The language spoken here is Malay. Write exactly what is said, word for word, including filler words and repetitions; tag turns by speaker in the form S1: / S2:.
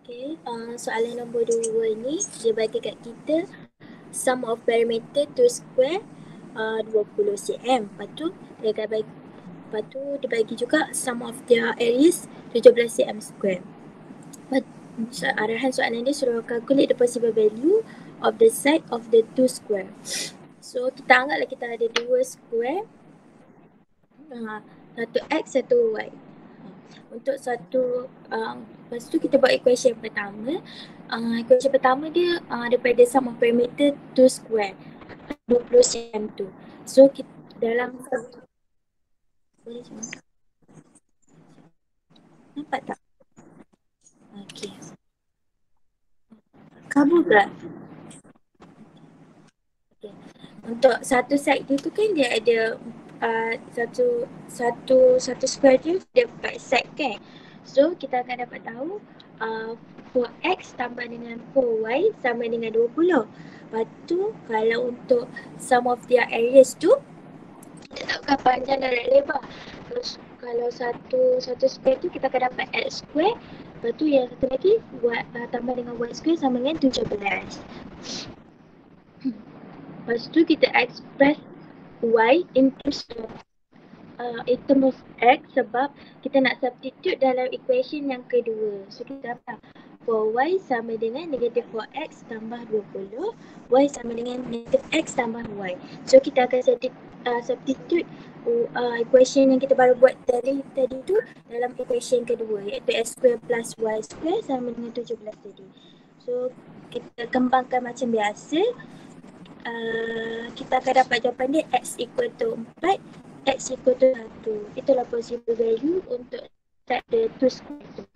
S1: Okay, uh, soalan nombor dua ni dia bagi kat kita sum of perimeter two square uh, dua puluh cm. Lepas tu dia akan bagi, lepas tu dia bagi juga sum of their areas tujuh belas cm square. So, arahan soalan dia suruh calculate the possible value of the side of the two square. So kita anggaplah kita ada dua square, uh, satu x, satu y. Untuk satu, uh, lepas tu kita buat equation pertama. Uh, equation pertama dia uh, daripada sum of perimeter two square dua puluh cm tu. So kita dalam boleh cuma nampak tak? Okay. Kabur ke? Okay. Untuk satu side dia tu kan dia ada uh, satu satu satu square dia ada empat side kan. So kita akan dapat tahu uh, four x tambah dengan four y sama dengan dua puluh. Lepas tu kalau untuk sum of their areas tu kita takkan panjang dan lebar. Terus kalau satu satu square tu kita akan dapat x square. Lepas tu yang satu lagi y, uh, tambah dengan y square sama dengan tujuh belas. Lepas tu kita express y into uh, in terms x sebab kita nak substitute dalam equation yang kedua. So kita dapat four y sama dengan negative four x tambah dua puluh, y sama dengan negative x tambah y. So kita akan uh, substitute uh, equation yang kita baru buat tadi tadi tu dalam equation kedua, iaitu x square plus y square sama dengan tujuh belas tadi. So kita kembangkan macam biasa. Uh, kita akan dapat jawapan dia x equal to empat, x equal to satu. Itulah possible value untuk set the two square tu.